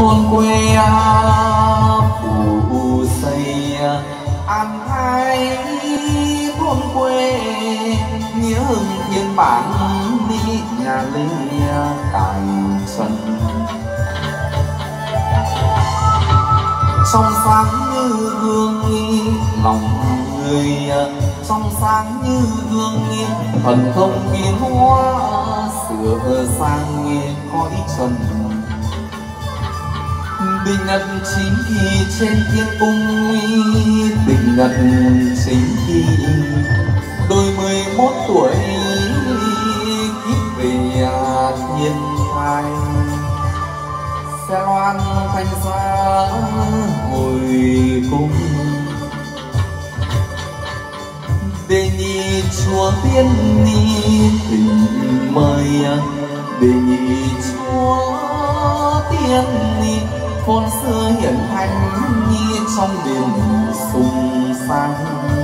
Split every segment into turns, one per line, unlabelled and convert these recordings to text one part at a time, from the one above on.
thôn quê phủ xây an thái thôn quê nghĩa hưng thiên bản đi nhà lê tại sân trong sáng như gương nghi lòng người trong sáng như gương nghi thần thông biến hóa sửa sang nghe cõi trần bình nhật chính khi trên thiên cung bình nhật chính khi đôi 11 tuổi kiếp về thiên thai xe loan thanh xa hồi cung đề nhị chúa tiên ni tình mời đề nhị chúa tiên ni phồn xưa hiển thánh như trong đêm sung sang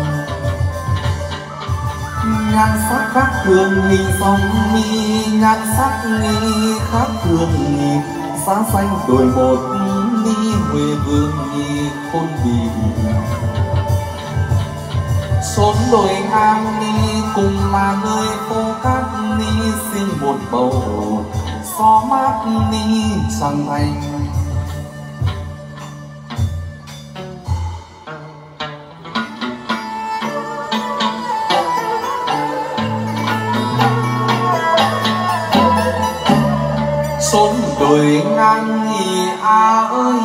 nhan sắc khác thường hình dòng mi nhan sắc nghi khác thường nghi xa xanh đồi một đi huệ vương nghi khôn bì chốn đồi ngang đi cùng là nơi phố cát đi sinh một bầu gió mát đi chẳng thành chốn đồi ngang thì ơi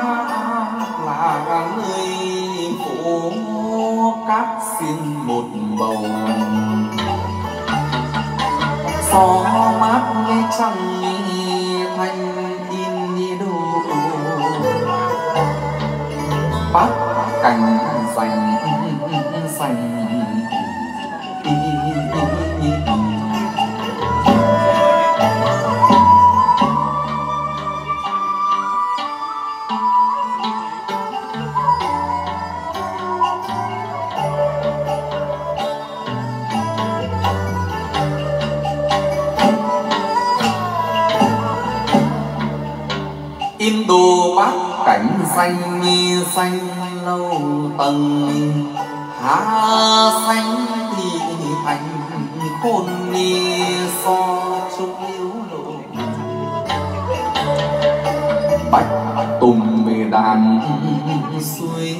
là nơi phố cát xin một bầu gió mát nghe trăng thanh in như đồ bắt cành xanh xanh in đồ bát cảnh xanh như xanh lâu tầng há xanh thì thành khôn như so chung yếu lộ bạch tùng về đàn suối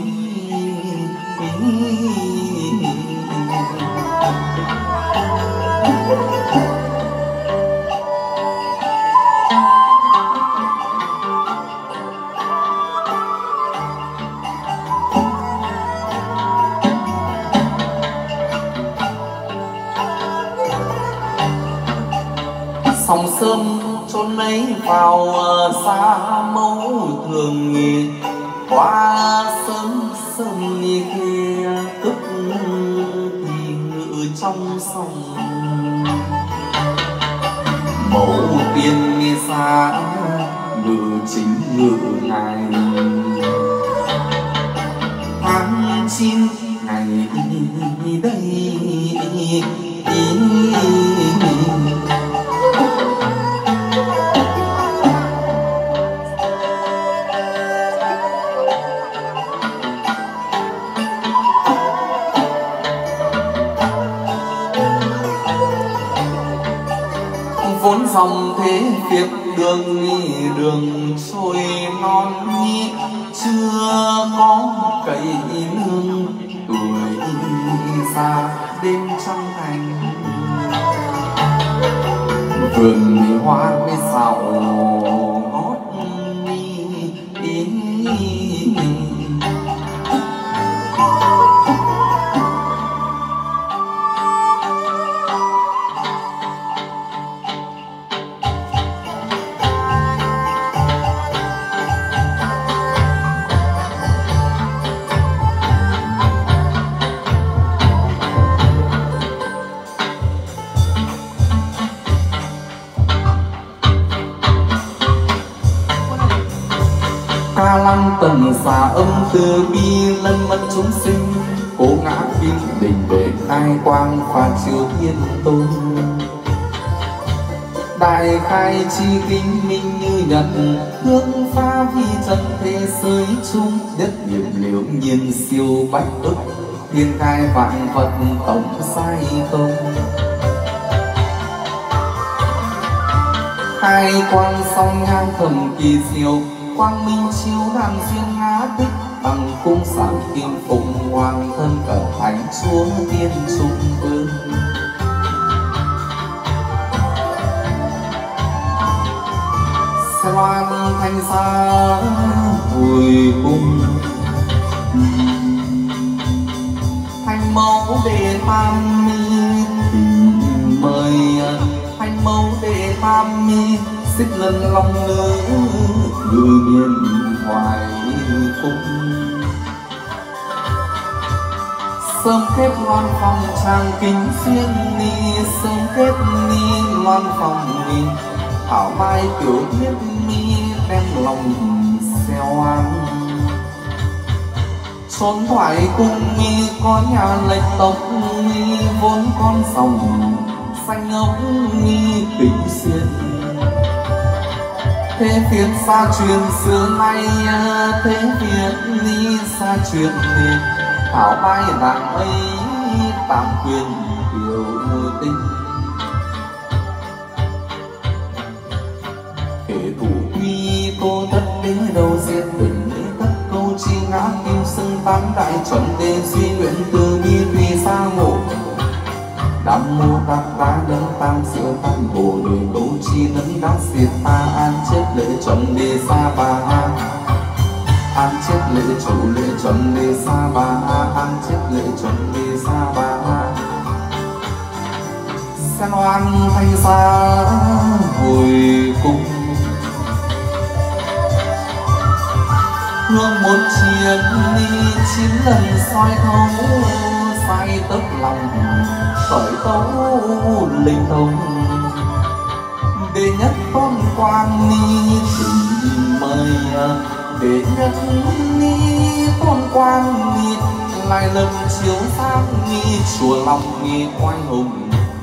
sông sơn chốn ấy vào xa mẫu thường nghỉ qua sớm sớm như kia tức thì ngự trong sông mẫu tiên nghe xa ngự chính ngự ngài tháng 9 ngày đây vốn dòng thế việc đường trôi non nhi chưa có cây nương tuổi già đêm trăng thành vườn hoa với xào hót ca lăng tần xà âm từ bi lân mẫn chúng sinh cố ngã kim đình để khai quang phá chiếu thiên tôn đại khai chi kinh minh như nhật hương pha vi trần thế giới chung nhất niệm liễu nhiên siêu bách ức thiên khai vạn vật tổng sai không hai quan song ngang thầm kỳ diệu quang minh chiếu đàn duyên ngã tích bằng cung sáng kim phụng hoàng thân cờ thánh chúa tiên trung vương loan thanh xa hồi cung thanh mẫu đệ tam mi mời thanh mẫu đệ tam mi xích lần lòng nữ ngư miền hoài cung sớm kết loan phòng trang kính xuyên ni sớm kết ni loan phòng ni thảo mai tiểu thiết mi đem lòng xeo ăn trốn thoại cung mi có nhà lệch tộc mi vốn con dòng xanh ốc mi tình xuyên thế Việt xa truyền xưa nay thế Việt ni xa truyền thì thảo mai nàng ấy tạm quyền điều tình thủ quy tô tất đến đầu diệt tình tất câu chi ngã kim xưng tám đại chuẩn đề suy nguyện từ bi tùy xa ngộ đam mô tát tá đấng tam siêu tam bồ đề câu chi nấn đắc diệt ta an chết lễ chuẩn đề sa bà an chết lễ chủ lễ chuẩn đề sa bà an chết lễ chuẩn đề sa bà sen oan thanh xa hồi cung hương một chiến đi 9 lần soi thấu sai tấp lòng khởi tấu linh thông đệ nhất tôn quan ni tình mời đệ nhất ni tôn quan ni lại lần chiếu sáng nghi chùa lòng nghi oai hùng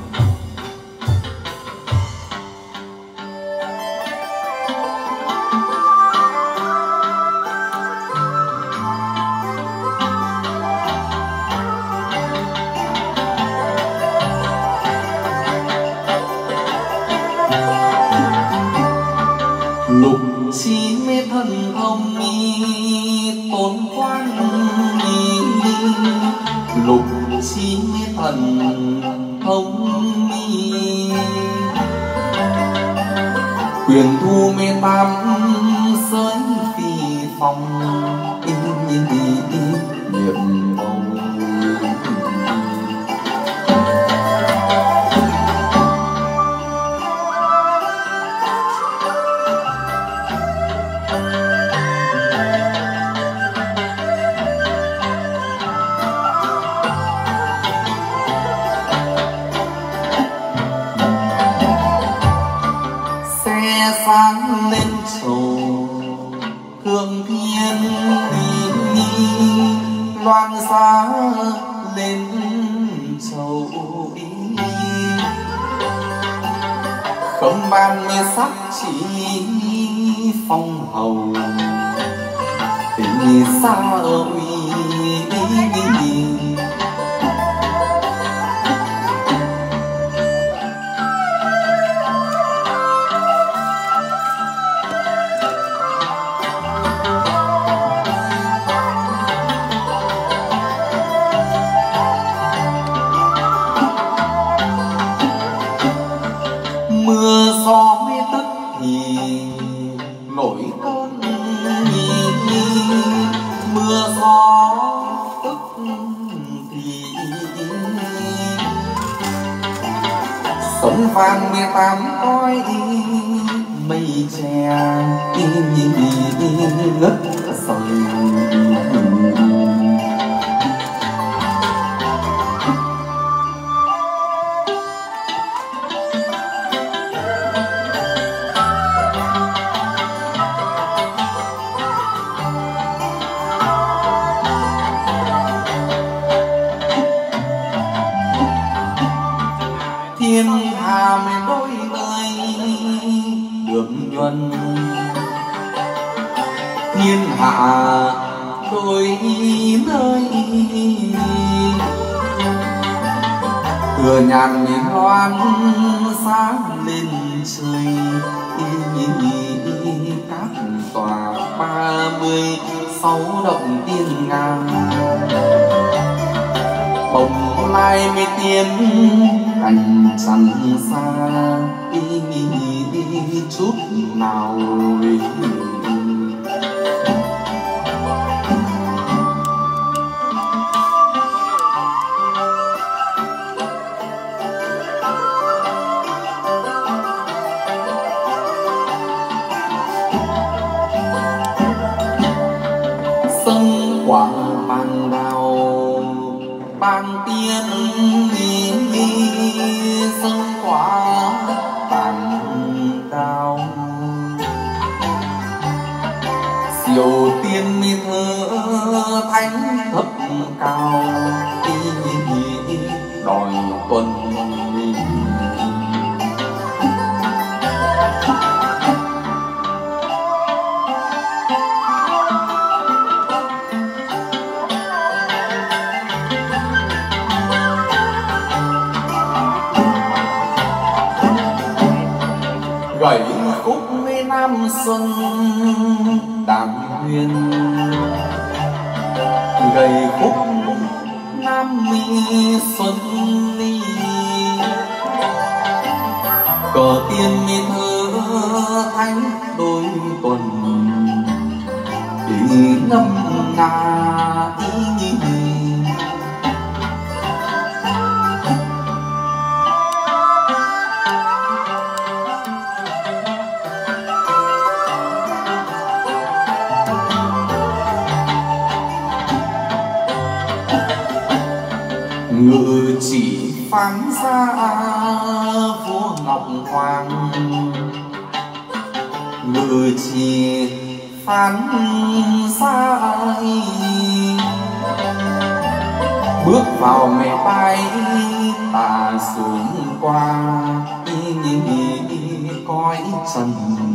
lục chi mê thần thông mi tôn quan mi lục chi mê thần thông mi quyền thu mê tam giới phi phong nghiệp màu sáng lên trầu hương thiên loan giá lên trầu không ban nghe sắc chỉ phong hầu tình xa ơi mưa gió mê tất thì nổi cơn mưa gió tức thì sống vàng 18 coi mây che ngất sầu thiên hà đôi lời thiên hạ đôi nơi thừa nhàn loan sáng lên trời các tòa 36 động tiên ngang bồng lai mê tiên cành chẳng xa chút nào sân quảng bàn đào ban tiên sân quả bàn đào diệu tiên mi thơ thánh thấp cao đòi tuần gảy khúc mê nam xuân đàm huyền gầy khúc nam mi xuân ly cờ tiên mi thơ thánh đôi tuần ý ngâm nga ý ngự chỉ phán ra vua ngọc hoàng ngự chỉ phán ra bước vào mẹ bay ta xuống qua cõi trần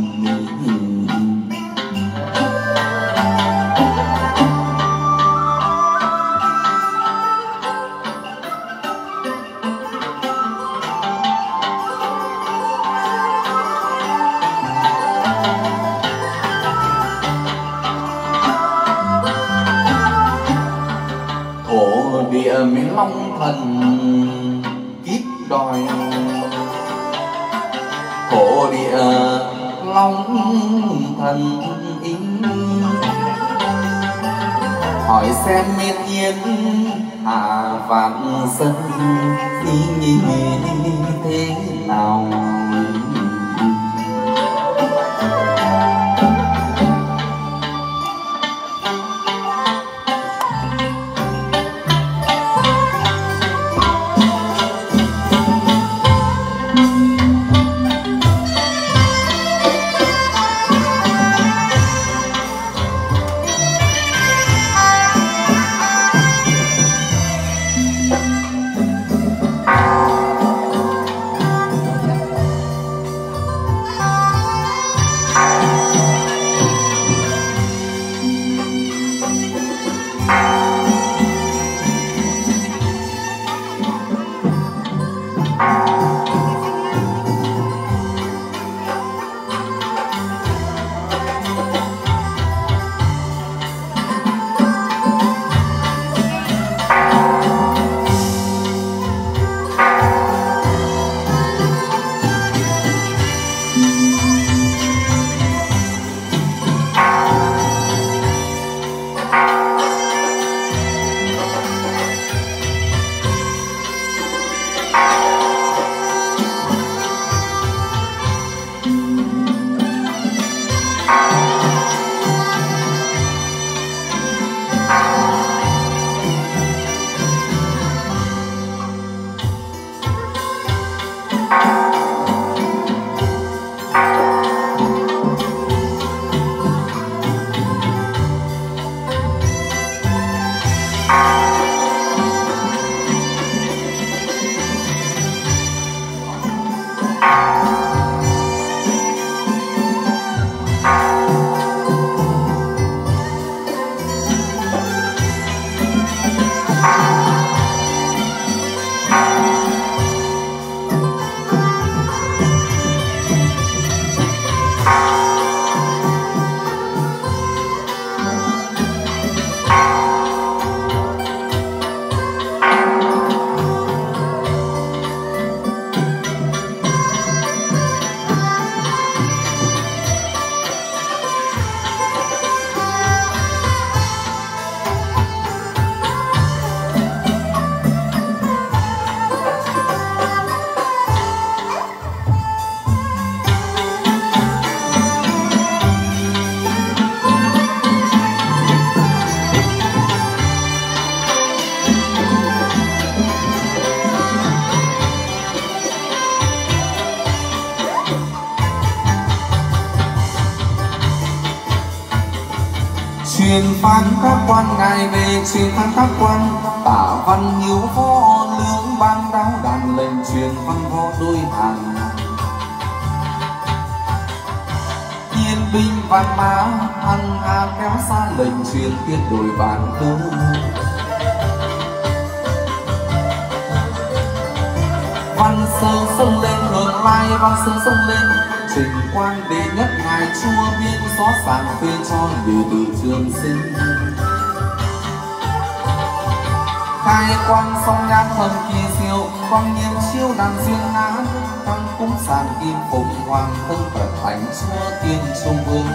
địa miền long thần kiếp đòi thổ địa long thần ý hỏi xem miên yên hạ vạn dân ý thế nào truyền phán các quan ngài về truyền phán các quan tả văn hiếu võ lưỡng ban đáo đàn lệnh truyền văn võ đôi hàng yên binh vạn mã hằng hà kéo xa lệnh truyền tiết đổi vạn tư văn sơ sông lên hưởng lai văn sơ sông lên trình quan đệ nhất ngài chúa biên xó sàng phê cho đệ tử trường sinh khai quang song nhan thần kỳ diệu quang nhiên chiêu đàn duyên ngã tăng cúng sàng kim phụng hoàng thân phật thánh chúa tiên trung vương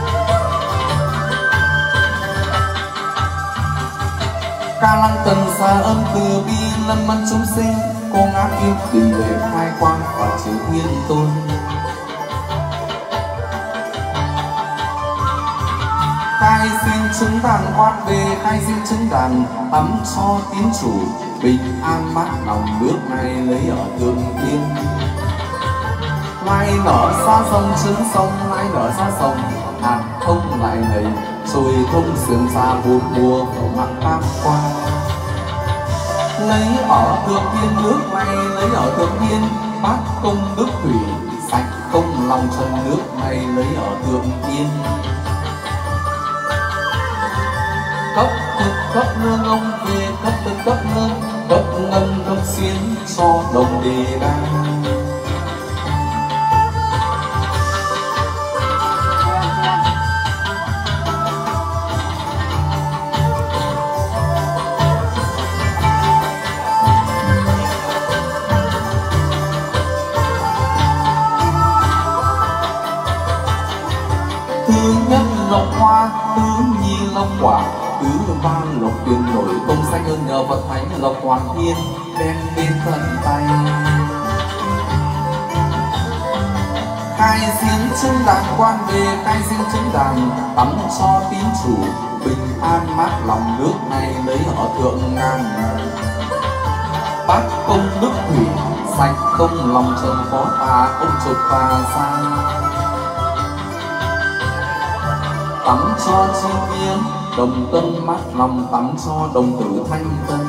ca lăng tần xa âm từ bi lâm mân chúng sinh cô ngã kim đình lệ khai quang và chiếu thiên tôn khai xin chứng đàn quan về khai xin chứng đàn tắm cho tín chủ bình an mát lòng nước này lấy ở thượng thiên lai nở xa sông trứng sông lai nở xa sông hạt thông lại nầy rồi thông sườn xa bốn mùa của mặt tam quan lấy ở thượng thiên nước này lấy ở thượng thiên bát công đức thủy sạch không lòng trần nước này lấy ở thượng thiên cấp thực cấp nương ông về cấp thực cấp nương cấp ngân cấp xiên cho đồng đề đăng thứ nhất lộc hoa thứ nhi lộc quả thứ ba lộc tiền nổi công xanh hơn nhờ Phật thánh lộc hoàng thiên đem bên thân tay khai diễn chứng đàn quan về khai diễn chứng đàn tắm cho tín chủ bình an mát lòng nước này lấy ở thượng ngàn bát công đức thủy sạch công lòng trần phó tà ông trục tà sang tắm cho chi viên đồng tâm mát lòng tắm cho đồng tử thanh tân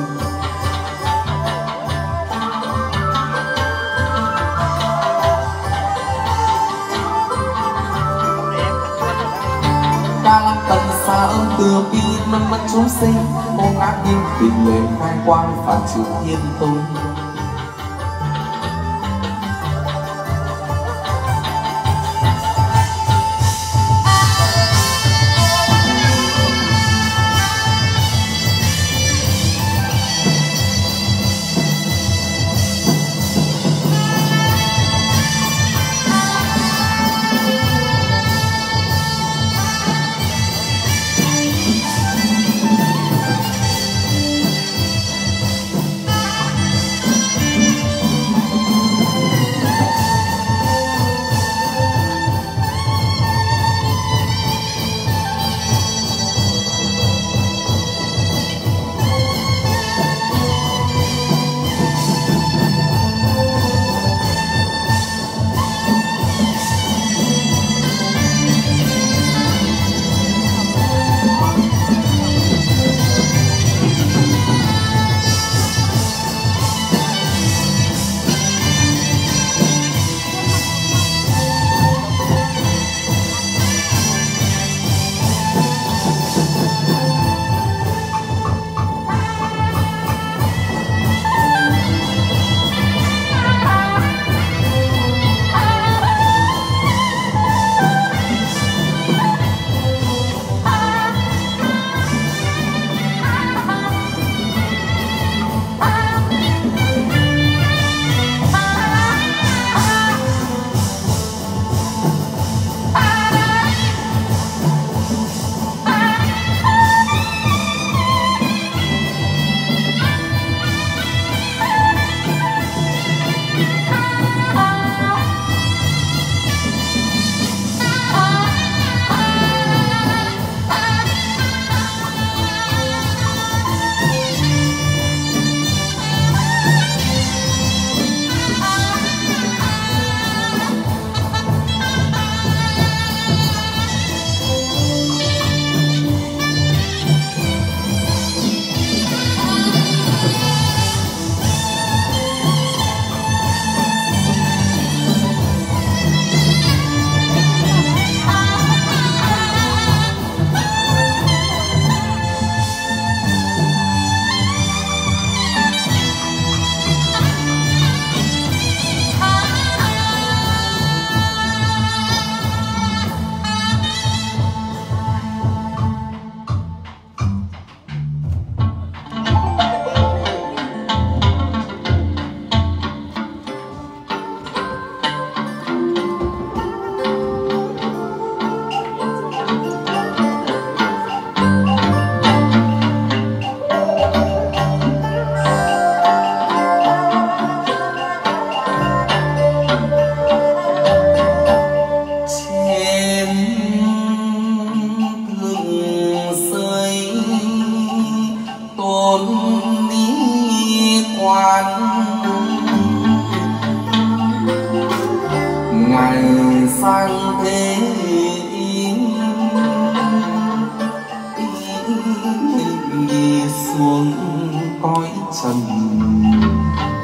ca lăng tần xa âm từ bi lâm mẫn chúng sinh cô ngã kim bình lệ khai quang phản trừ thiên tôn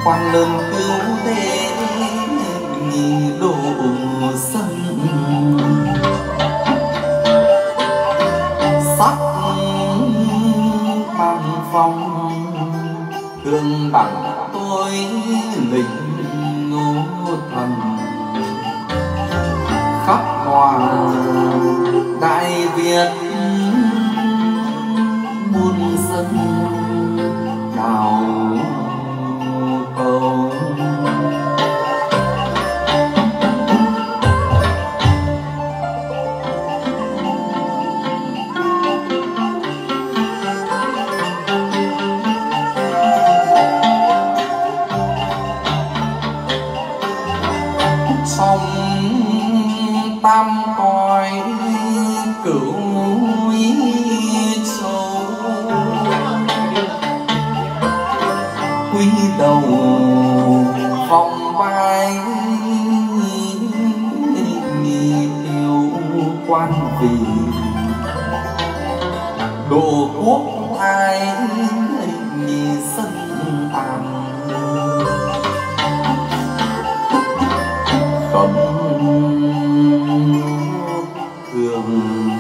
quan lớn cứu thế đổ sân sắc bằng phong thương bằng tôi lính ngô thần khắp hòa Đại Việt muôn dân chào cầu. Trong tam cõi cửu châu quý đầu vòng vai yêu quan vì độ quốc ai sân tàn cấm thường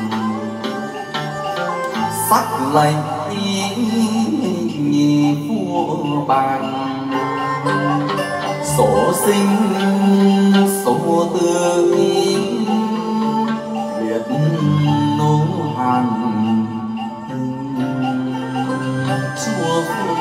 sắc lệnh vua bàn số sinh số tư liệt nô hàn chúa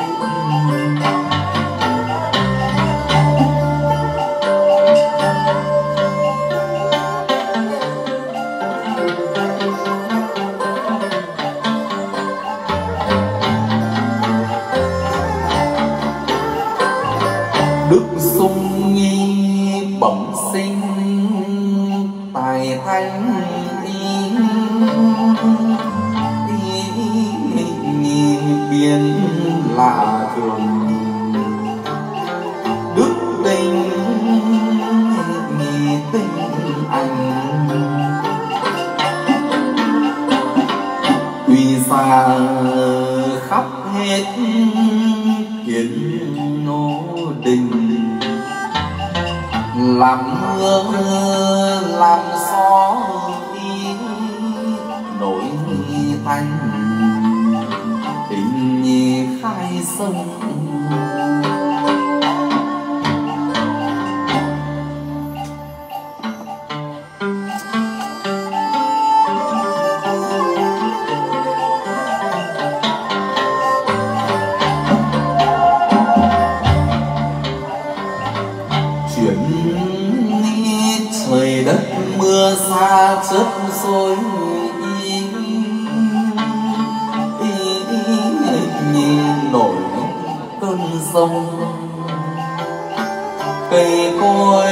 đức sung nghi bẩm sinh tài thánh biến lạ thường đức tinh tinh anh uy xa khắp hết kiến nô đình làm mưa làm gió đi nổi thanh tình nhì khai sông trời đất mưa xa chớp rồi nhìn nổi cơn sông cây cối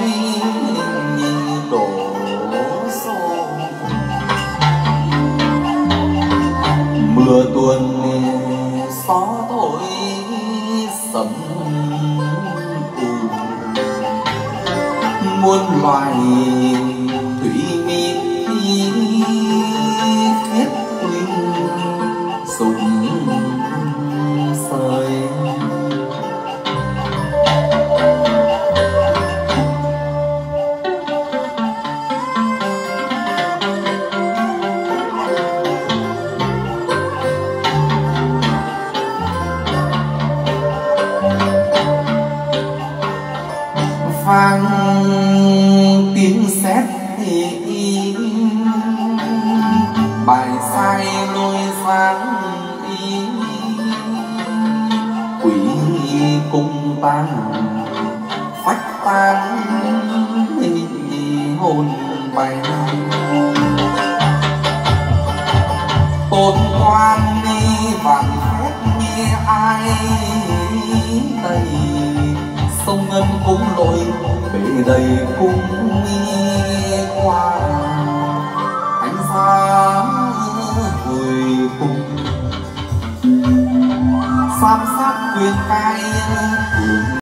đổ xô mưa tuôn gió thổi sấm muôn loài thủy mịt khép quynh sùng sơi vang tiếng sét thì bài sai lối sáng quỷ cung tan phách tan hồn bay tôn quan đi vạn phép nghe ai đây sông ngân cũng lội bể đầy cung qua ánh sáng hồi cung sam sát quyền cai